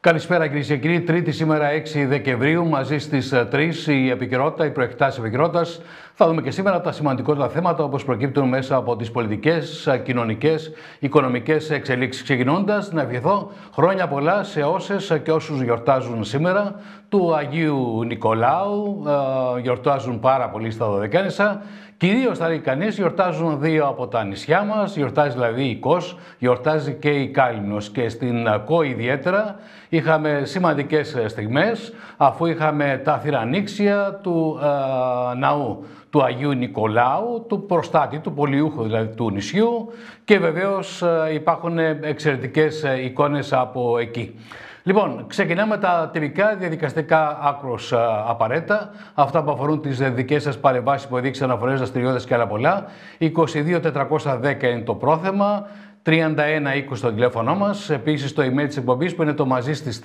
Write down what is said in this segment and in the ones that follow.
Καλησπέρα κυρίες και κύριοι. Τρίτη σήμερα 6 Δεκεμβρίου, μαζί στις 3 η επικαιρότητα, οι προεκτάσεις επικαιρότητας. Θα δούμε και σήμερα τα σημαντικότερα θέματα όπως προκύπτουν μέσα από τις πολιτικές, κοινωνικές, οικονομικές εξελίξεις. Ξεκινώντας, να ευχηθώ χρόνια πολλά σε όσες και όσους γιορτάζουν σήμερα. Του Αγίου Νικολάου, γιορτάζουν πάρα πολύ στα Δωδεκάνησα. Κυρίως θα λέει κανείς, γιορτάζουν δύο από τα νησιά μας, γιορτάζει δηλαδή η Κος, γιορτάζει και η Κάλυμνος. Και στην Κο ιδιαίτερα είχαμε σημαντικές στιγμές, αφού είχαμε τα θυρανίξια του ναού του Αγίου Νικολάου, του προστάτη, του πολιούχου δηλαδή του νησιού, και βεβαίως υπάρχουν εξαιρετικές εικόνες από εκεί. Λοιπόν, ξεκινάμε τα τυπικά διαδικαστικά άκρως απαραίτητα, αυτά που αφορούν τις δικές σας παρεμβάσεις, που έδειξαν αναφορές, δραστηριότητες και άλλα πολλά. 22.410 είναι το πρόθεμα, 3120 το τηλέφωνο μας, επίσης το email της εκπομπής που είναι το μαζί στις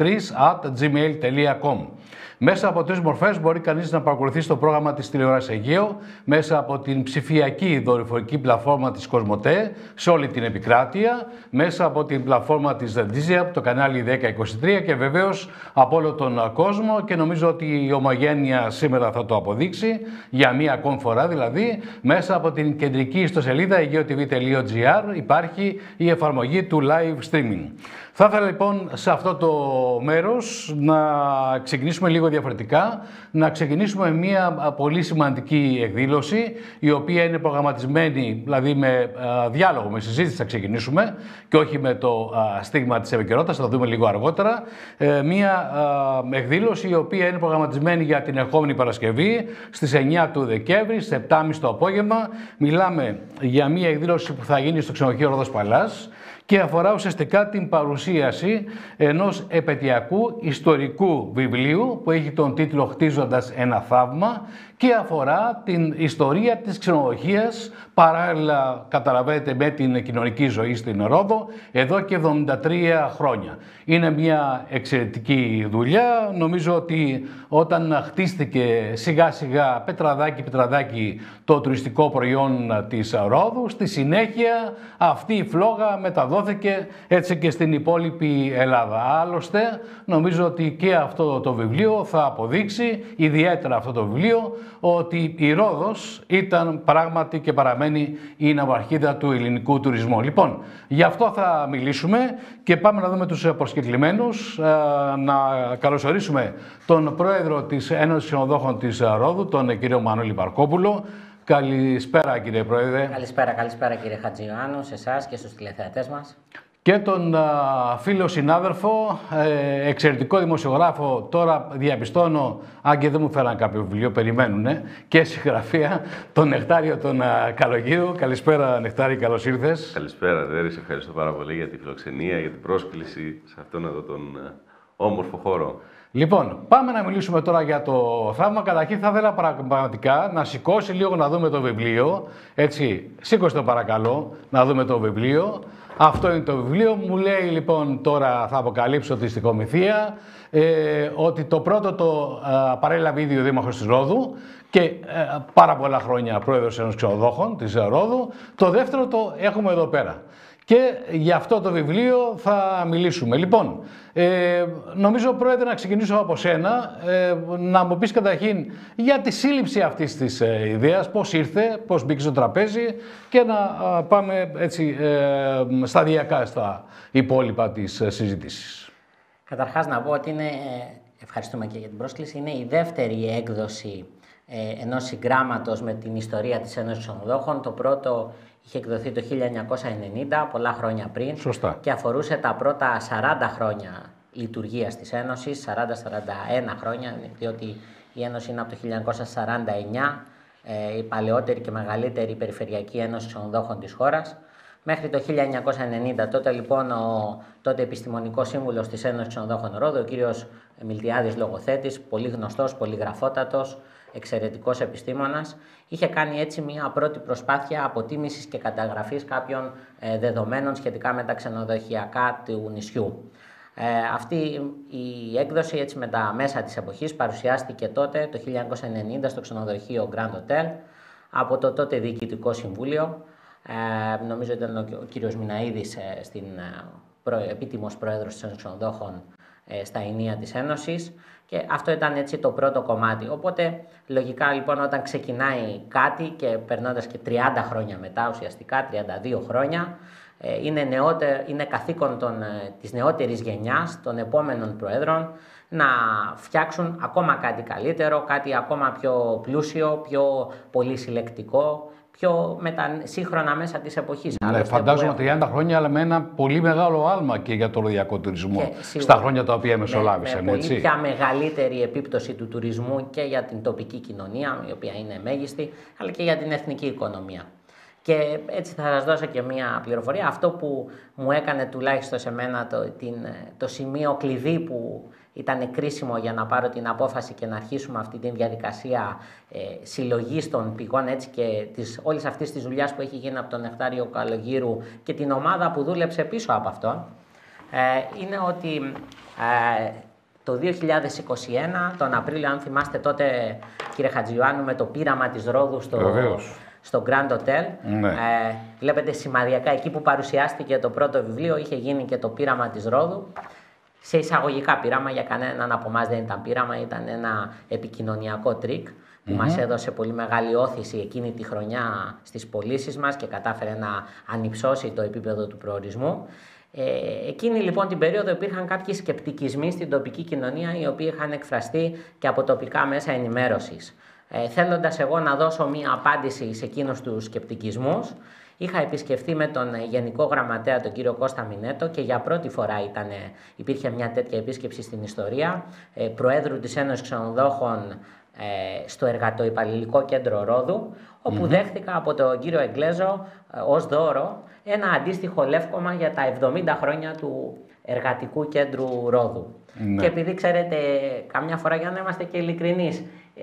3@gmail.com. Μέσα από τρεις μορφές μπορεί κανείς να παρακολουθήσει το πρόγραμμα της τηλεόρασης Αιγαίο, μέσα από την ψηφιακή δορυφορική πλατφόρμα της Κοσμοτέ σε όλη την επικράτεια, μέσα από την πλατφόρμα της Dizzy, το κανάλι 1023, και βεβαίως από όλο τον κόσμο, και νομίζω ότι η Ομογένεια σήμερα θα το αποδείξει για μία ακόμη φορά, δηλαδή μέσα από την κεντρική ιστοσελίδα aegeotv.gr υπάρχει η εφαρμογή του live streaming. Θα ήθελα λοιπόν σε αυτό το μέρος να ξεκινήσουμε λίγο διαφορετικά, να ξεκινήσουμε μια πολύ σημαντική εκδήλωση, η οποία είναι προγραμματισμένη, δηλαδή με διάλογο, με συζήτηση θα ξεκινήσουμε και όχι με το στίγμα της επικαιρότητας, θα το δούμε λίγο αργότερα. Μια εκδήλωση η οποία είναι προγραμματισμένη για την ερχόμενη Παρασκευή στις 9 του Δεκέμβρη, στις 7.30 το απόγευμα. Μιλάμε για μια εκδήλωση που θα γίνει στο ξενοδοχείο Ρόδος Παλάς και αφορά ουσιαστικά την παρουσίαση ενός επαιτειακού ιστορικού βιβλίου που έχει τον τίτλο «Χτίζοντας ένα θαύμα» και αφορά την ιστορία της ξενοδοχείας, παράλληλα καταλαβαίνετε με την κοινωνική ζωή στην Ρόδο, εδώ και 73 χρόνια. Είναι μια εξαιρετική δουλειά. Νομίζω ότι όταν χτίστηκε σιγά σιγά πετραδάκι το τουριστικό προϊόν της Ρόδου, στη συνέχεια αυτή η φλόγα μεταδόθηκε έτσι και στην υπόλοιπη Ελλάδα. Άλλωστε νομίζω ότι και αυτό το βιβλίο θα αποδείξει, ιδιαίτερα αυτό το βιβλίο, ότι η Ρόδος ήταν πράγματι και παραμένει η ναυαρχίδα του ελληνικού τουρισμού. Λοιπόν, γι' αυτό θα μιλήσουμε και πάμε να δούμε τους προσκεκλημένους, να καλωσορίσουμε τον πρόεδρο της Ένωσης Ξενοδόχων της Ρόδου, τον κύριο Μανώλη Παρκόπουλο. Καλησπέρα κύριε Πρόεδρε. Καλησπέρα κύριε Χατζιωάννου, σε εσάς και στους τηλεθεατές μας. Και τον φίλο συνάδελφο, εξαιρετικό δημοσιογράφο, τώρα διαπιστώνω, αν και δεν μου φέραν κάποιο βιβλίο, περιμένουνε, και συγγραφέα, τον Νεκτάριο τον Καλογύρου. Καλησπέρα Νεκτάρη, καλώς ήρθες. Καλησπέρα Δέρη, σε ευχαριστώ πάρα πολύ για τη φιλοξενία, για την πρόσκληση σε αυτόν εδώ τον όμορφο χώρο. Λοιπόν, πάμε να μιλήσουμε τώρα για το θαύμα. Καταρχήν θα ήθελα πραγματικά να σηκώσει λίγο να δούμε το βιβλίο. Έτσι, σήκωσε το παρακαλώ, να δούμε το βιβλίο. Αυτό είναι το βιβλίο. Μου λέει λοιπόν, τώρα θα αποκαλύψω τη στοιχομηθεία, ότι το πρώτο το παρέλαβε ήδη ο Δήμαρχος της Ρόδου και πάρα πολλά χρόνια πρόεδρος ενός ξενοδόχων της Ρόδου. Το δεύτερο το έχουμε εδώ πέρα. Και για αυτό το βιβλίο θα μιλήσουμε. Λοιπόν, νομίζω Πρόεδρε να ξεκινήσω από σένα, να μου πεις καταρχήν για τη σύλληψη αυτής της ιδέας, πώς ήρθε, πώς μπήκε στο τραπέζι, και να πάμε έτσι σταδιακά στα υπόλοιπα της συζήτησης. Καταρχάς να πω ότι ευχαριστούμε και για την πρόσκληση, είναι η δεύτερη έκδοση ενός συγγράμματος με την ιστορία της Ένωσης Ξενοδόχων. Το πρώτο είχε εκδοθεί το 1990, πολλά χρόνια πριν. Σωστά. Και αφορούσε τα πρώτα 40 χρόνια λειτουργίας της Ένωσης, 40-41 χρόνια, διότι η Ένωση είναι από το 1949, η παλαιότερη και μεγαλύτερη περιφερειακή Ένωση Ξενοδόχων της χώρας, μέχρι το 1990. Τότε λοιπόν ο τότε επιστημονικός σύμβουλος της Ένωσης Ξενοδόχων Ρόδου, ο κύριος Μιλτιάδης Λογοθέτης, πολύ γνωστός, πολυγραφότατος, εξαιρετικός επιστήμονας, είχε κάνει έτσι μια πρώτη προσπάθεια αποτίμησης και καταγραφής κάποιων δεδομένων σχετικά με τα ξενοδοχειακά του νησιού. Αυτή η έκδοση έτσι με τα μέσα της εποχής παρουσιάστηκε τότε το 1990 στο ξενοδοχείο Grand Hotel από το τότε Διοικητικό Συμβούλιο. Νομίζω ήταν ο κύριος Μιναΐδης επίτιμος πρόεδρος των ξενοδόχων στα ενία της Ένωσης, και αυτό ήταν έτσι το πρώτο κομμάτι. Οπότε λογικά λοιπόν όταν ξεκινάει κάτι και περνώντας και 30 χρόνια μετά, ουσιαστικά 32 χρόνια, είναι καθήκον της νεότερης γενιάς, των επόμενων προέδρων, να φτιάξουν ακόμα κάτι καλύτερο, κάτι ακόμα πιο πλούσιο, πιο πολυσυλλεκτικό, πιο σύγχρονα μέσα της εποχής. Ναι, φαντάζομαι 30 χρόνια, αλλά με ένα πολύ μεγάλο άλμα και για το ροδιακό τουρισμό στα χρόνια τα οποία μεσολάβησαν. Με πολύ πια μεγαλύτερη επίπτωση του τουρισμού και για την τοπική κοινωνία, η οποία είναι μέγιστη, αλλά και για την εθνική οικονομία. Και έτσι θα σας δώσω και μία πληροφορία. Αυτό που μου έκανε τουλάχιστον σε μένα το σημείο κλειδί που ήταν κρίσιμο για να πάρω την απόφαση και να αρχίσουμε αυτή τη διαδικασία συλλογής των πηγών, έτσι, και όλης αυτής της δουλειάς που έχει γίνει από τον Νεκτάριο Καλογύρου και την ομάδα που δούλεψε πίσω από αυτό, είναι ότι το 2021, τον Απρίλιο, αν θυμάστε τότε, κύριε Χατζιωάννου, με το πείραμα της Ρόδου στο Grand Hotel. Ναι. Βλέπετε σημαδιακά εκεί που παρουσιάστηκε το πρώτο βιβλίο, είχε γίνει και το πείραμα της Ρόδου. Σε εισαγωγικά πείραμα, για κανέναν από εμάς δεν ήταν πείραμα, ήταν ένα επικοινωνιακό τρίκ που μας έδωσε πολύ μεγάλη όθηση εκείνη τη χρονιά στις πωλήσεις μας και κατάφερε να ανυψώσει το επίπεδο του προορισμού. Εκείνη λοιπόν την περίοδο υπήρχαν κάποιοι σκεπτικισμοί στην τοπική κοινωνία, οι οποίοι είχαν εκφραστεί και από τοπικά μέσα ενημέρωσης. Θέλοντας εγώ να δώσω μία απάντηση σε εκείνους τους σκεπτικισμούς, είχα επισκεφθεί με τον Γενικό Γραμματέα, τον κύριο Κώστα Μινέτο, και για πρώτη φορά υπήρχε μια τέτοια επίσκεψη στην ιστορία, Προέδρου της Ένωσης Ξενοδόχων στο Εργατοϊπαλληλικό Κέντρο Ρόδου, όπου δέχτηκα από τον κύριο Εγγλέζο ως δώρο ένα αντίστοιχο λεύκομα για τα 70 χρόνια του Εργατικού Κέντρου Ρόδου. Και επειδή ξέρετε, καμιά φορά, για να είμαστε και ειλικρινείς,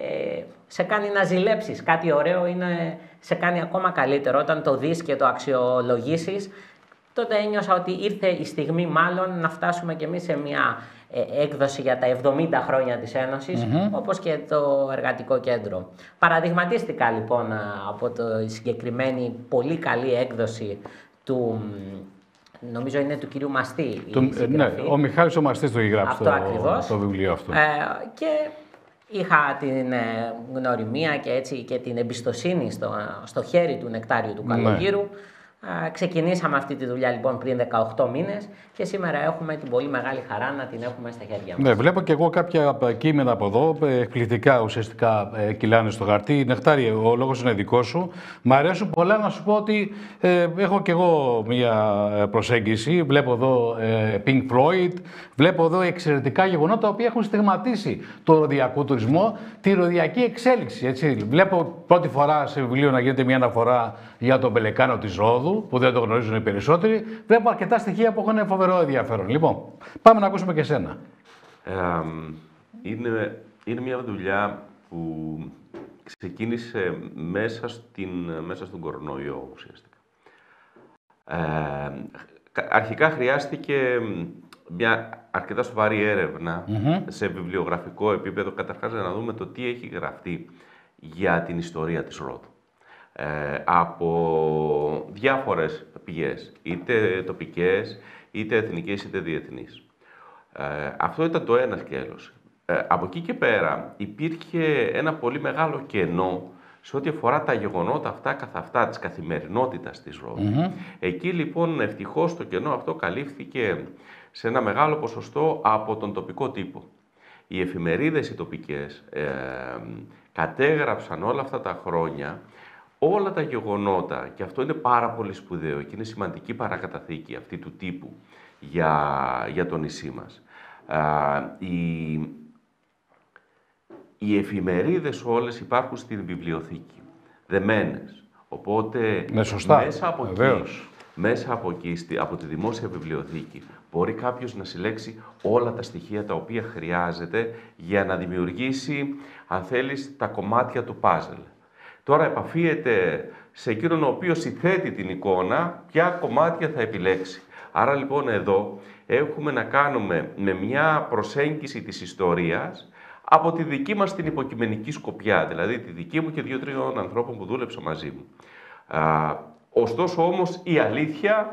σε κάνει να ζηλέψεις. Κάτι ωραίο σε κάνει ακόμα καλύτερο. Όταν το δεις και το αξιολογήσεις, τότε ένιωσα ότι ήρθε η στιγμή μάλλον να φτάσουμε κι εμείς σε μια έκδοση για τα 70 χρόνια της Ένωσης, όπως και το Εργατικό Κέντρο. Παραδειγματίστηκα λοιπόν από τη συγκεκριμένη πολύ καλή έκδοση του... Νομίζω είναι του κυρίου Μαστή. Ναι, ο Μιχάλης ο Μαστής το έχει γράψει το βιβλίο αυτό. Και είχα την γνωριμία και την εμπιστοσύνη στο χέρι του Νεκτάριου του Καλογύρου. Ξεκινήσαμε αυτή τη δουλειά λοιπόν πριν 18 μήνες και σήμερα έχουμε την πολύ μεγάλη χαρά να την έχουμε στα χέρια μας. Ναι, βλέπω και εγώ κάποια κείμενα από εδώ, εκπληκτικά ουσιαστικά κυλάνε στο χαρτί. Νεκτάρι, ο λόγος είναι δικός σου. Μ' αρέσουν πολλά, να σου πω ότι έχω και εγώ μία προσέγγιση. Βλέπω εδώ Pink Floyd, βλέπω εδώ εξαιρετικά γεγονότα τα οποία έχουν στιγματίσει το ροδιακό τουρισμό, τη ροδιακή εξέλιξη. Έτσι. Βλέπω πρώτη φορά σε βιβλίο να γίνεται μια αναφορά για τον Πελεκάνο της Ρόδου, που δεν το γνωρίζουν οι περισσότεροι. Βλέπω αρκετά στοιχεία που έχουν φοβερό ενδιαφέρον. Λοιπόν, πάμε να ακούσουμε και εσένα. Είναι μια δουλειά που ξεκίνησε μέσα στον κορονοϊό ουσιαστικά. Αρχικά χρειάστηκε μια αρκετά σοβαρή έρευνα σε βιβλιογραφικό επίπεδο, καταρχάς να δούμε το τι έχει γραφτεί για την ιστορία της Ρόδου. Από διάφορες πηγές, είτε τοπικές, είτε εθνικές, είτε διεθνείς. Αυτό ήταν το ένα σκέλος. Από εκεί και πέρα υπήρχε ένα πολύ μεγάλο κενό σε ό,τι αφορά τα γεγονότα αυτά καθ' αυτά της καθημερινότητας της Ρόδου. Εκεί λοιπόν ευτυχώς το κενό αυτό καλύφθηκε σε ένα μεγάλο ποσοστό από τον τοπικό τύπο. Οι εφημερίδες οι τοπικές κατέγραψαν όλα αυτά τα χρόνια όλα τα γεγονότα, και αυτό είναι πάρα πολύ σπουδαίο και είναι σημαντική παρακαταθήκη αυτή του τύπου για το νησί μας. Οι εφημερίδες όλες υπάρχουν στην βιβλιοθήκη, δεμένες. Οπότε μέσα από εκεί, από τη δημόσια βιβλιοθήκη, μπορεί κάποιος να συλλέξει όλα τα στοιχεία τα οποία χρειάζεται για να δημιουργήσει, αν θέλεις, τα κομμάτια του πάζλ. Τώρα επαφίεται σε εκείνον ο οποίος συνθέτει την εικόνα ποια κομμάτια θα επιλέξει. Άρα λοιπόν εδώ έχουμε να κάνουμε με μια προσέγγιση της ιστορίας από τη δική μας την υποκειμενική σκοπιά, δηλαδή τη δική μου και 2-3 ανθρώπων που δούλεψα μαζί μου. Ωστόσο όμως η αλήθεια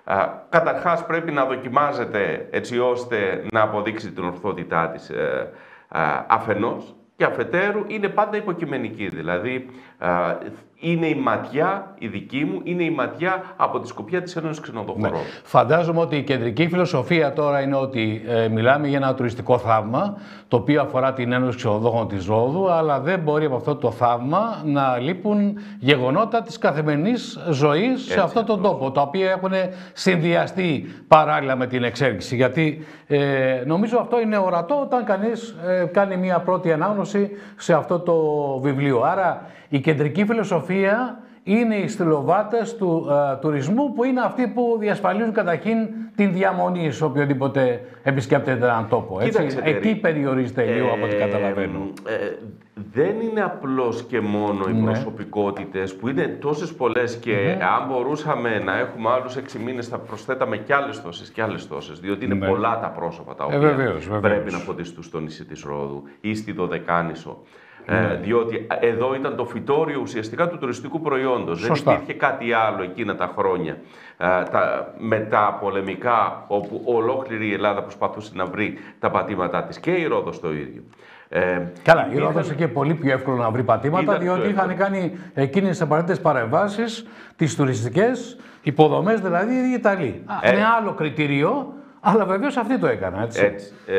Καταρχάς πρέπει να δοκιμάζεται έτσι ώστε να αποδείξει την ορθότητά της αφενός, και αφετέρου είναι πάντα υποκειμενική. Δηλαδή είναι η ματιά, η δική μου, είναι η ματιά από τη σκοπιά της Ένωσης Ξενοδοχωρών. Ναι. Φαντάζομαι ότι η κεντρική φιλοσοφία τώρα είναι ότι μιλάμε για ένα τουριστικό θαύμα, το οποίο αφορά την Ένωση Ξενοδόχων της Ρόδου, αλλά δεν μπορεί από αυτό το θαύμα να λείπουν γεγονότα της καθημερινής ζωής σε αυτόν τον τόπο, τα οποία έχουν συνδυαστεί παράλληλα με την εξέλιξη. Γιατί νομίζω αυτό είναι ορατό όταν κανείς κάνει μια πρώτη ανάγνωση σε αυτό το βιβλίο. Άρα η κεντρική φιλοσοφία είναι οι στυλοβάτες του τουρισμού, που είναι αυτοί που διασφαλίζουν καταρχήν την διαμονή σε οποιοδήποτε επισκέπτεται έναν τόπο. Έτσι. Εκεί περιορίζεται λίγο από ό,τι καταλαβαίνω. Δεν είναι απλώς και μόνο οι προσωπικότητες που είναι τόσες πολλές και αν μπορούσαμε να έχουμε άλλους 6 μήνες θα προσθέταμε κι άλλες τόσες, διότι είναι πολλά τα πρόσωπα τα οποία πρέπει να φωτιστούν στο νησί της Ρόδου ή στη Δωδεκάνησο. Διότι εδώ ήταν το φυτόριο ουσιαστικά του τουριστικού προϊόντος. Σωστά. Δεν υπήρχε κάτι άλλο εκείνα τα χρόνια μετά πολεμικά, όπου ολόκληρη η Ελλάδα προσπαθούσε να βρει τα πατήματά της, και η Ρόδος το ίδιο. Καλά, η Ρόδος είχε πολύ πιο εύκολο να βρει πατήματα, διότι είχαν κάνει εκείνες τις απαραίτητες παρεμβάσεις, τις τουριστικές υποδομές, δηλαδή οι Ιταλοί. Είναι άλλο κριτήριο, αλλά βεβαίως αυτοί το έκαναν. Έτσι.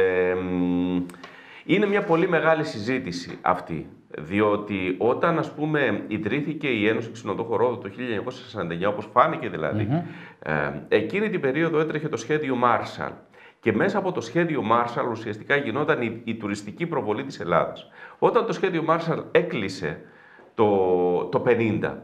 Είναι μια πολύ μεγάλη συζήτηση αυτή, διότι όταν, ας πούμε, ιδρύθηκε η Ένωση Ξενοδόχων Ρόδου το 1949, όπως φάνηκε δηλαδή, εκείνη την περίοδο έτρεχε το σχέδιο Marshall. Και μέσα από το σχέδιο Marshall ουσιαστικά γινόταν η τουριστική προβολή της Ελλάδας. Όταν το σχέδιο Marshall έκλεισε το 50,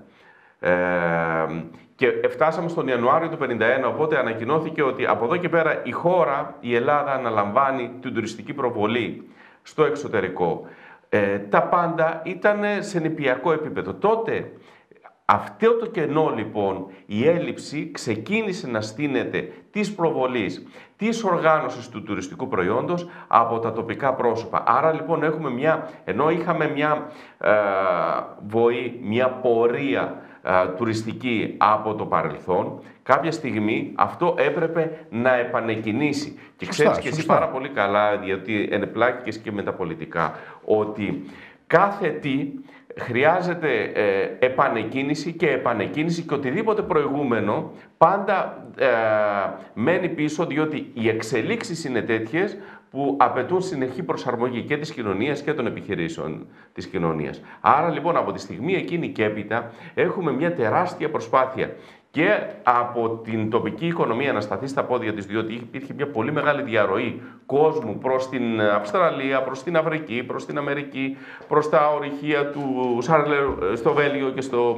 και φτάσαμε στον Ιανουάριο του 1951, οπότε ανακοινώθηκε ότι από εδώ και πέρα η χώρα, η Ελλάδα, αναλαμβάνει την τουριστική προβολή στο εξωτερικό. Τα πάντα ήταν σε νηπιακό επίπεδο. Τότε αυτό το κενό, λοιπόν, η έλλειψη ξεκίνησε να στείνεται της προβολής, της οργάνωσης του τουριστικού προϊόντος από τα τοπικά πρόσωπα. Άρα λοιπόν ενώ είχαμε μια βοή, μια πορεία τουριστική από το παρελθόν, κάποια στιγμή αυτό έπρεπε να επανεκκινήσει. Και ξέρεις και εσύ πάρα πολύ καλά, διότι ενεπλάκηκες και με τα πολιτικά, ότι κάθε τι χρειάζεται επανεκκίνηση και οτιδήποτε προηγούμενο πάντα μένει πίσω, διότι οι εξελίξεις είναι τέτοιες που απαιτούν συνεχή προσαρμογή και της κοινωνίας και των επιχειρήσεων της κοινωνίας. Άρα λοιπόν από τη στιγμή εκείνη και έπειτα έχουμε μια τεράστια προσπάθεια και από την τοπική οικονομία να σταθεί στα πόδια της, διότι υπήρχε μια πολύ μεγάλη διαρροή κόσμου προς την Αυστραλία, προς την Αφρική, προς την Αμερική, προς τα ορυχεία του στο Βέλγιο και στο...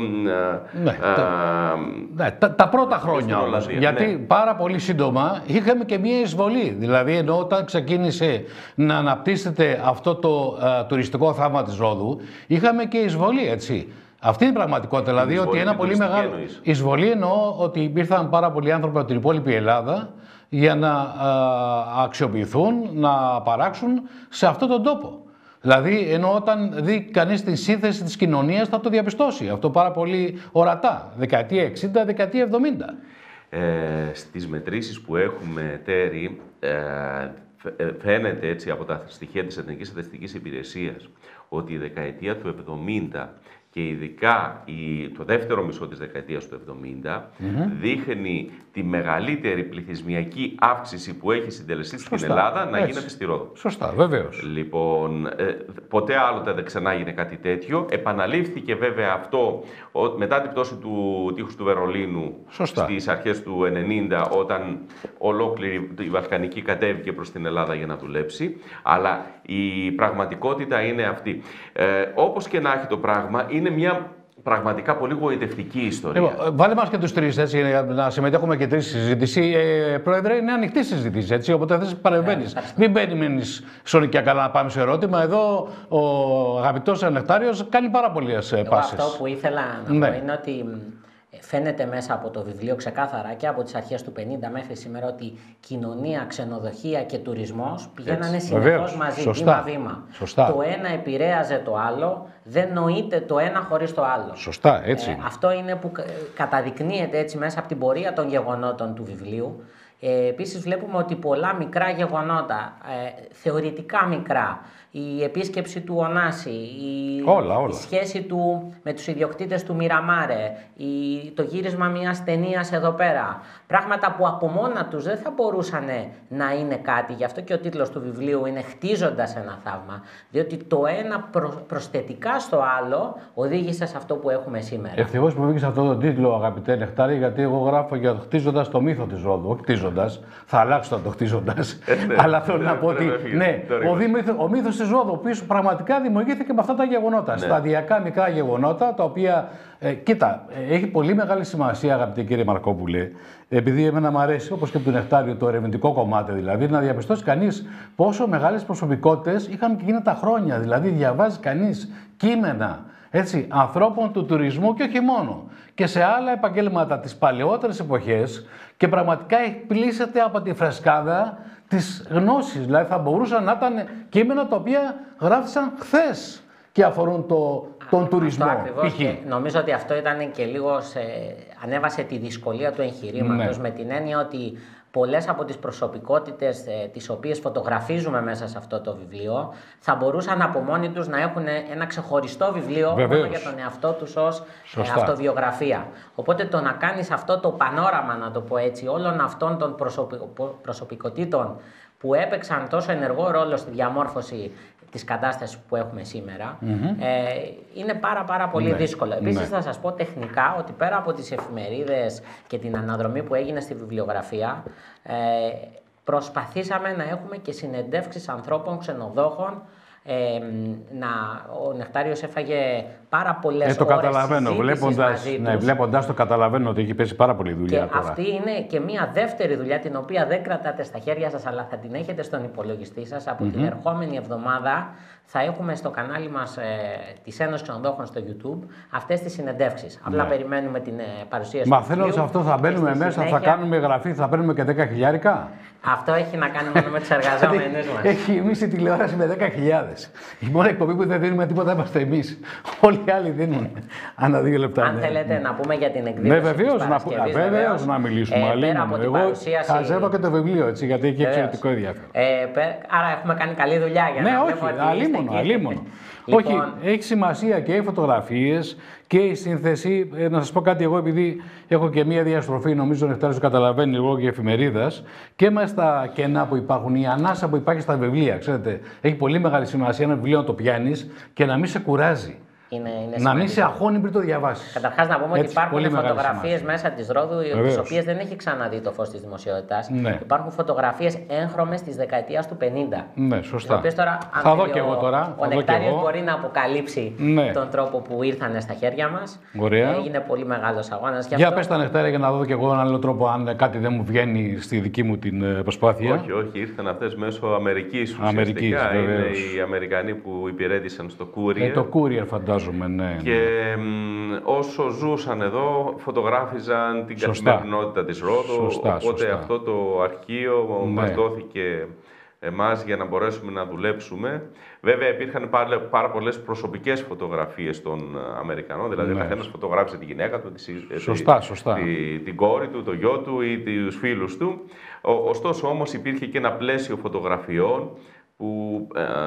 τα πρώτα χρόνια όμως, γιατί πάρα πολύ σύντομα είχαμε και μια εισβολή. Δηλαδή, ενώ όταν ξεκίνησε να αναπτύσσεται αυτό το τουριστικό θαύμα της Ρόδου, είχαμε και εισβολή, έτσι. Αυτή είναι η πραγματικότητα. Δηλαδή ότι ένα πολύ μεγάλο εισβολή, εννοώ ότι υπήρχαν πάρα πολλοί άνθρωποι από την υπόλοιπη Ελλάδα για να αξιοποιηθούν, να παράξουν σε αυτόν τον τόπο. Δηλαδή, ενώ όταν δει κανείς τη σύνθεση της κοινωνίας θα το διαπιστώσει. Αυτό πάρα πολύ ορατά. Δεκαετία 60, δεκαετία 70. Στις μετρήσεις που έχουμε, Τέρη, φαίνεται έτσι από τα στοιχεία της Εθνικής Στατιστικής Υπηρεσίας ότι η δεκαετία του 70 και ειδικά το δεύτερο μισό της δεκαετίας του 70 δείχνει τη μεγαλύτερη πληθυσμιακή αύξηση που έχει συντελεστεί στην Ελλάδα να γίνεται στη Ρόδο. Σωστά, βεβαίως. Λοιπόν, ποτέ άλλοτε δεν ξανά έγινε κάτι τέτοιο. Επαναλήφθηκε βέβαια αυτό μετά την πτώση του τείχους του Βερολίνου στις αρχές του 90, όταν ολόκληρη η Βαλκανική κατέβηκε προς την Ελλάδα για να δουλέψει. Αλλά η πραγματικότητα είναι αυτή. Όπως και να έχει το πράγμα, είναι μια πραγματικά πολύ γοητευτική ιστορία. Βάλε μας και τους τρεις, έτσι, να συμμετέχουμε και τρεις στη συζήτηση. Πρόεδρε, είναι ανοιχτή συζήτηση, έτσι, οπότε θες παρεμβαίνεις. Μην περιμένεις σωνικιά καλά να πάμε σε ερώτημα. Εδώ ο αγαπητός Νεκτάριος κάνει πάρα πολλές πάσεις. Αυτό που ήθελα να πω είναι ότι φαίνεται μέσα από το βιβλίο ξεκάθαρα και από τις αρχές του 50 μέχρι σήμερα ότι κοινωνία, ξενοδοχεία και τουρισμός πηγαίνανε συνεχώς μαζί, βήμα-βήμα. Το ένα επηρέαζε το άλλο, δεν νοείται το ένα χωρίς το άλλο. Σωστά, έτσι. Αυτό είναι που καταδεικνύεται έτσι μέσα από την πορεία των γεγονότων του βιβλίου. Επίσης βλέπουμε ότι πολλά μικρά γεγονότα, θεωρητικά μικρά, η επίσκεψη του Ωνάση, η σχέση του με τους ιδιοκτήτες του Μιραμάρε, το γύρισμα μιας ταινίας εδώ πέρα, πράγματα που από μόνα τους δεν θα μπορούσαν να είναι κάτι. Γι' αυτό και ο τίτλος του βιβλίου είναι «Χτίζοντας ένα θαύμα», διότι το ένα προσθετικά στο άλλο οδήγησε σε αυτό που έχουμε σήμερα. Ευτυχώς που βγήκε σε αυτόν τον τίτλο, αγαπητέ Νεκτάρη, γιατί εγώ γράφω για το «Χτίζοντας το μύθο της Ρόδου». Όχι χτίζοντας, θα αλλάξω το «χτίζοντας». Αλλά θέλω να πω ότι ο μύθος της Ρόδου, ο οποίος πραγματικά δημιουργήθηκε με αυτά τα γεγονότα. Σταδιακά μικρά γεγονότα, τα οποία. Κοίτα, έχει πολύ μεγάλη σημασία, αγαπητέ κύριε Μαρκόπουλε, επειδή εμένα μου αρέσει, όπως και από τον Νεκτάριο, το ερευνητικό κομμάτι, δηλαδή να διαπιστώσει κανείς πόσο μεγάλες προσωπικότητες είχαν εκείνα τα χρόνια. Δηλαδή, διαβάζει κανείς κείμενα ανθρώπων του τουρισμού και όχι μόνο. Και σε άλλα επαγγέλματα τις παλαιότερες εποχές και πραγματικά εκπλήσεται από τη φρεσκάδα της γνώσης. Δηλαδή, θα μπορούσαν να ήταν κείμενα τα οποία γράφτησαν χθες και αφορούν τον τουρισμό. Και νομίζω ότι αυτό ήταν και λίγο ανέβασε τη δυσκολία του εγχειρήματος, με την έννοια ότι πολλές από τις προσωπικότητες τις οποίες φωτογραφίζουμε μέσα σε αυτό το βιβλίο θα μπορούσαν από μόνοι τους να έχουν ένα ξεχωριστό βιβλίο μόνο για τον εαυτό τους ως αυτοβιογραφία. Οπότε το να κάνεις αυτό το πανόραμα, να το πω έτσι, όλων αυτών των προσωπικότητων που έπαιξαν τόσο ενεργό ρόλο στη διαμόρφωση της κατάστασης που έχουμε σήμερα, είναι πάρα πολύ δύσκολο. Επίσης θα σας πω τεχνικά ότι πέρα από τις εφημερίδες και την αναδρομή που έγινε στη βιβλιογραφία, προσπαθήσαμε να έχουμε και συνεντεύξεις ανθρώπων ξενοδόχων. Ο Νεκτάριος έφαγε πάρα πολλές ώρες συζήτησης μαζί τους. Βλέποντας το καταλαβαίνω ότι έχει πέσει πάρα πολύ δουλειά και τώρα. αυτή είναι και μια δεύτερη δουλειά την οποία δεν κρατάτε στα χέρια σας, αλλά θα την έχετε στον υπολογιστή σας. Από την ερχόμενη εβδομάδα θα έχουμε στο κανάλι μας της Ένωσης Ξενοδόχων στο YouTube αυτές τις συνεντεύξεις. Απλά περιμένουμε την παρουσίαση του θέλω σε αυτό θα μπαίνουμε μέσα, θα κάνουμε γραφή, θα παίρνουμε και 10.000. Αυτό έχει να κάνει μόνο με τους εργαζόμενους μας. Έχει εμείς η τηλεόραση με 10.000. Η μόνη εκπομπή που δεν δίνουμε τίποτα είμαστε εμείς. Όλοι οι άλλοι δίνουν ανά 2 λεπτά. Αν θέλετε να πούμε για την εκδήλωση. Βεβαίως να μιλήσουμε. Εγώ χαζεύω και το βιβλίο, γιατί έχει εξαιρετικό ενδιαφέρον. Άρα έχουμε κάνει καλή δουλειά για να βλέπουμε ότι αλίμονο. Όχι, έχει σημασία και οι φωτογραφίες και η σύνθεση. Να σας πω κάτι, εγώ επειδή έχω και μία διαστροφή, νομίζω ο Νεκτάριος το καταλαβαίνει λίγο και εφημερίδας, και μέσα στα κενά που υπάρχουν, η ανάσα που υπάρχει στα βιβλία. Ξέρετε, έχει πολύ μεγάλη σημασία ένα βιβλίο να το πιάνεις και να μην σε κουράζει. Να μην σε αγχώνει πριν το διαβάσεις. Καταρχάς, να πούμε ότι υπάρχουν φωτογραφίες μέσα της Ρόδου, τις οποίες δεν έχει ξαναδεί το φως της δημοσιότητας. Υπάρχουν φωτογραφίες έγχρωμες της δεκαετίας του 50. Ναι, σωστά. Τώρα, θα δω και εγώ τώρα. Ο Νεκτάριος μπορεί να αποκαλύψει τον τρόπο που ήρθαν στα χέρια μας. Έγινε πολύ μεγάλος αγώνας. Για πες τα Νεκτάρια για να δω και εγώ έναν άλλο τρόπο, αν κάτι δεν μου βγαίνει στη δική μου την προσπάθεια. Όχι, ήρθαν αυτές μέσω Αμερικής ουσιαστικά. Είναι οι Αμερικανοί που υπηρέτησαν στο Courier. Το Courier φαντάζομαι. Και όσο ζούσαν εδώ, φωτογράφιζαν την καθημερινότητα της Ρόδου. Οπότε αυτό το αρχείο μας δόθηκε εμάς για να μπορέσουμε να δουλέψουμε. Βέβαια, υπήρχαν πάρα πολλές προσωπικές φωτογραφίες των Αμερικανών. Δηλαδή, ο καθένας φωτογράφησε τη γυναίκα του, την κόρη του, το γιο του ή τους φίλους του. Ωστόσο, όμως, υπήρχε και ένα πλαίσιο φωτογραφιών που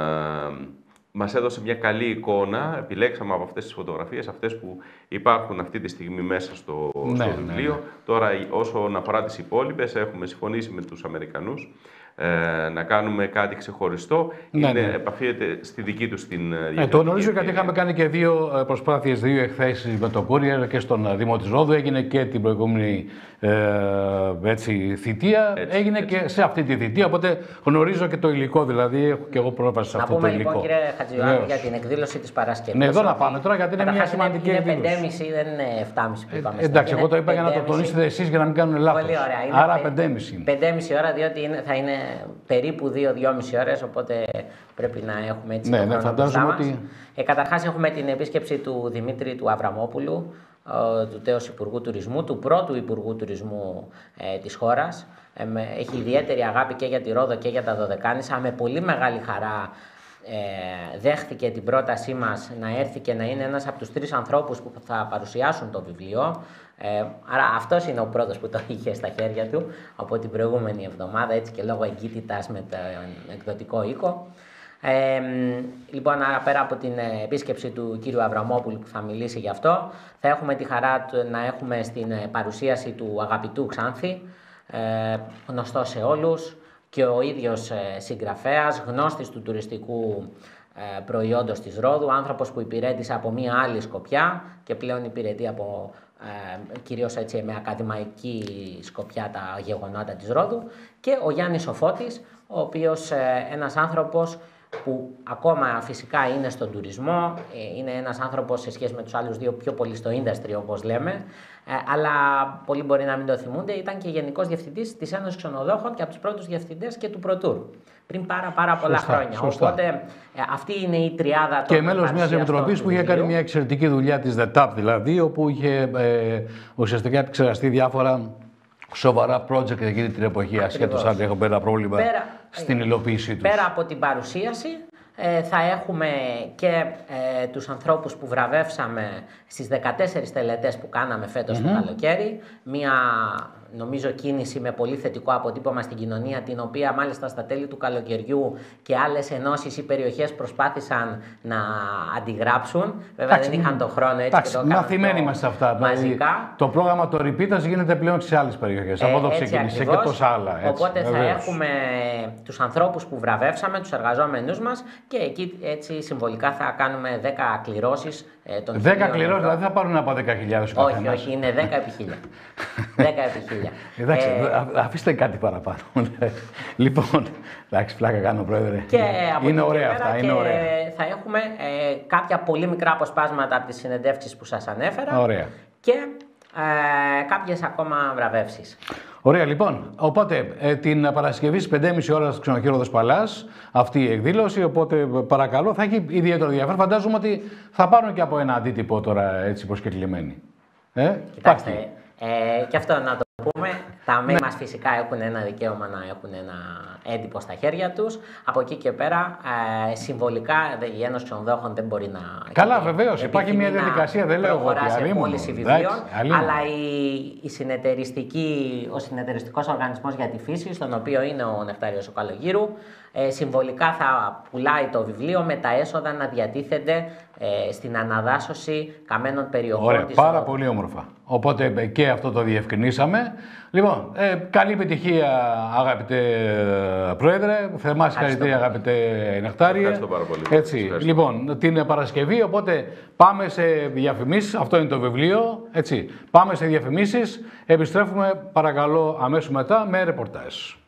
μας έδωσε μια καλή εικόνα. Επιλέξαμε από αυτές τις φωτογραφίες, αυτές που υπάρχουν αυτή τη στιγμή μέσα στο βιβλίο. Τώρα, όσον αφορά τις υπόλοιπες, έχουμε συμφωνήσει με τους Αμερικανούς να κάνουμε κάτι ξεχωριστό. Επαφίεται στη δική τους την διαδικασία. Το γνωρίζω γιατί είχαμε κάνει και 2 προσπάθειες, 2 εκθέσεις με το Courier και στον Δήμο της Ρόδου. Έγινε και την προηγούμενη θητεία. Έγινε και σε αυτή τη θητεία. Οπότε γνωρίζω και το υλικό, δηλαδή έχω και εγώ πρόσβαση σε αυτό το υλικό. Να πούμε λοιπόν, κύριε Χατζηδάκη, για την εκδήλωση της Παρασκευής. Ναι, εδώ να πάμε τώρα γιατί είναι μια σημαντική εκδήλωση. Είναι 5,5, δεν είναι 7,5 που είπαμε. Εντάξει, εγώ το είπα για να το τονίσετε εσείς για να μην κάνουν λάθος. Πολύ ωραία. Άρα 5,5. 5,5 ώρα, διότι θα είναι περίπου 2-2,5 ώρες, οπότε πρέπει να έχουμε έτσι το χρόνο μπροστά μας. Καταρχάς έχουμε την επίσκεψη του Δημήτρη του Αβραμόπουλου, του τέος Υπουργού Τουρισμού, του πρώτου Υπουργού Τουρισμού της χώρας. Έχει ιδιαίτερη αγάπη και για τη Ρόδο και για τα Δωδεκάνησα. Με πολύ μεγάλη χαρά δέχθηκε την πρότασή μας να έρθει και να είναι ένας από τους 3 ανθρώπους που θα παρουσιάσουν το βιβλίο. Άρα αυτός είναι ο πρώτος που το είχε στα χέρια του από την προηγούμενη εβδομάδα, έτσι και λόγω εγκύτητας με τον εκδοτικό οίκο. Λοιπόν, άρα πέρα από την επίσκεψη του κύριου Αβραμόπουλου που θα μιλήσει γι' αυτό, θα έχουμε τη χαρά να έχουμε στην παρουσίαση του αγαπητού Ξάνθη, γνωστό σε όλους και ο ίδιος συγγραφέας, γνώστης του τουριστικού προϊόντος της Ρόδου, άνθρωπος που υπηρέτησε από μία άλλη σκοπιά και πλέον υπηρετεί από κυρίως έτσι με ακαδημαϊκή σκοπιά τα γεγονότα της Ρόδου, και ο Γιάννης Σοφώτης, ο οποίος ένας άνθρωπος που ακόμα φυσικά είναι στον τουρισμό, είναι ένας άνθρωπος σε σχέση με τους άλλους 2 πιο πολύ στο industry όπως λέμε, αλλά πολλοί μπορεί να μην το θυμούνται, ήταν και γενικός διευθυντής της Ένωσης Ξενοδόχων και από τους πρώτους διευθυντές και του Προτούρ πριν πάρα πολλά χρόνια. Σωστά. Οπότε αυτή είναι η τριάδα των και μέλος μιας επιτροπής που είχε κάνει μια εξαιρετική δουλειά της ΔΕΤΑΠ, δηλαδή, όπου είχε ουσιαστικά επεξεργαστεί διάφορα σοβαρά project εκείνη την εποχή, ασχέτως αν έχουμε ένα πρόβλημα στην υλοποίησή τους. Πέρα από την παρουσίαση, θα έχουμε και τους ανθρώπους που βραβεύσαμε στις 14 τελετές που κάναμε φέτος το καλοκαίρι. Μία, νομίζω, κίνηση με πολύ θετικό αποτύπωμα στην κοινωνία, την οποία μάλιστα στα τέλη του καλοκαιριού και άλλες ενώσεις ή περιοχές προσπάθησαν να αντιγράψουν. Βέβαια δεν είχαν τον χρόνο, έτσι και το κάνουν. Μαθημένοι είμαστε αυτά. Μαζικά. Το πρόγραμμα το Repeaters γίνεται πλέον σε άλλες περιοχές. Από εδώ ξεκίνησε και τόσα άλλα. Έτσι, οπότε βεβαίως. θα έχουμε τους ανθρώπους που βραβεύσαμε, τους εργαζόμενους μας, και εκεί έτσι συμβολικά θα κάνουμε 10 κληρώσεις. 10 κληρώσεις, δηλαδή θα πάρουν από 10.000 ο καθένας. Όχι, είναι 10 επί 1000. 10 επί 1000. Εντάξει, αφήστε κάτι παραπάνω. Λοιπόν, εντάξει, πλάκα κάνω, Πρόεδρε. Είναι ωραία αυτά, είναι ωραία. Θα έχουμε κάποια πολύ μικρά αποσπάσματα από τις συνεντεύξεις που σας ανέφερα. Ωραία. Και κάποιες ακόμα βραβεύσεις. Ωραία, λοιπόν. Οπότε την Παρασκευή στις 5.30 ώρα στο Ξενοδοχείο Ρόδος Παλάς αυτή η εκδήλωση. Οπότε παρακαλώ, θα έχει ιδιαίτερο ενδιαφέρον. Φαντάζομαι ότι θα πάρουν και από ένα αντίτυπο τώρα έτσι προσκεκλημένοι. Κοιτάξτε, και αυτό να το πούμε. Τα μέλη μας φυσικά έχουν ένα δικαίωμα να έχουν ένα έντυπο στα χέρια τους. Από εκεί και πέρα, συμβολικά η Ένωση Ξενοδόχων δεν μπορεί να. Καλά, βεβαίως. Υπάρχει μια διαδικασία, δεν λέω εγώ ότι πώληση βιβλίων, αλλά ο συνεταιριστικός οργανισμός για τη φύση, στον οποίο είναι ο Νεκτάριος ο Καλογύρου, συμβολικά θα πουλάει το βιβλίο με τα έσοδα να διατίθενται στην αναδάσωση καμένων περιοχών. Ωραία, πάρα πολύ όμορφα. Οπότε και αυτό το διευκρινίσαμε. Λοιπόν, καλή επιτυχία, αγαπητέ Πρόεδρε. Θερμά συγχαρητήρια, αγαπητέ Νεκτάριε. Ευχαριστώ πάρα πολύ. Έτσι, λοιπόν, την Παρασκευή, οπότε πάμε σε διαφημίσεις. Αυτό είναι το βιβλίο. Έτσι, πάμε σε διαφημίσεις. Επιστρέφουμε, παρακαλώ, αμέσως μετά με ρεπορτάζ.